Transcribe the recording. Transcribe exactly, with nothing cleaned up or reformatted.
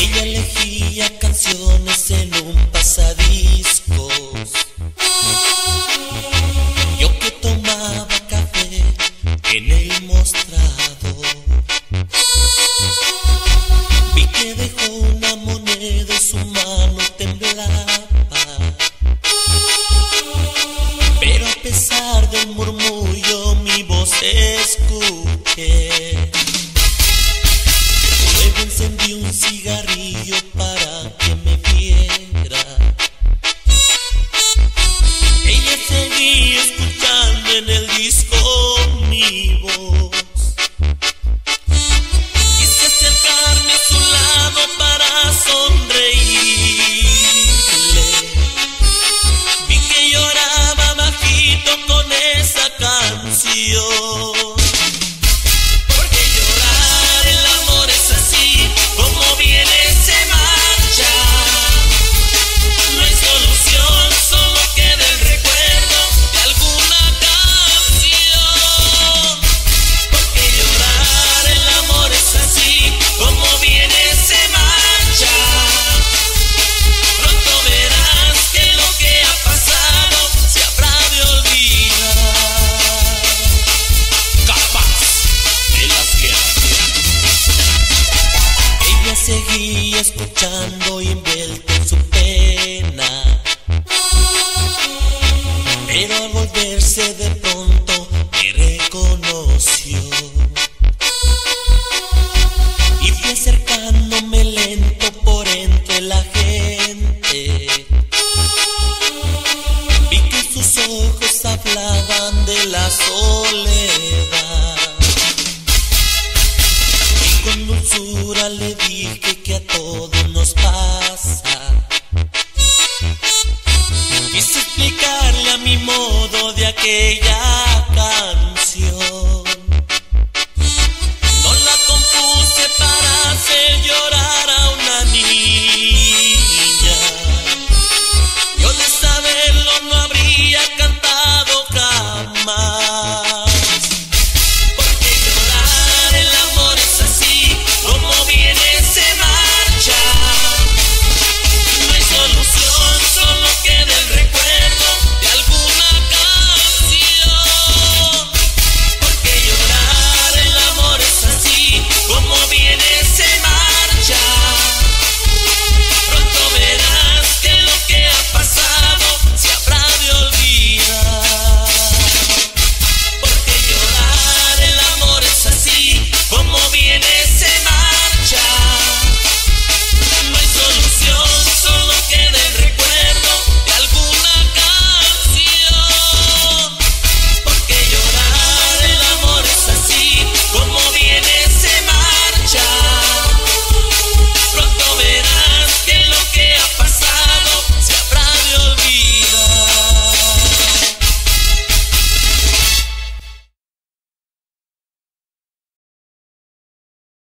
Ella elegía canciones en un pasadiscos. Yo que tomaba café en el mostrador, vi que dejó una moneda y su mano temblaba. Pero a pesar del murmullo mi voz escuché. Luego encendí un cigarrillo para que me viera. Ella seguía escuchando en el disco mi voz. Quise acercarme a su lado para sonreírle. Vi que lloraba bajito con esa canción. Porque llorar, el amor es así, como viene se marcha. No hay solución, solo queda el recuerdo de alguna canción. Porque llorar, el amor es así, como viene se marcha. Pronto verás que lo que ha pasado se habrá de olvidar. Capaz de las guerras. Ella seguía escuchando envuelta en su pena, pero al volverse de pronto me reconoció. Y fui acercándome lento por entre la gente. Vi que sus ojos hablaban de la soledad. Y con dulzura le dije que a todos nos pasa. Quise explicarle a mi modo de aquella canción.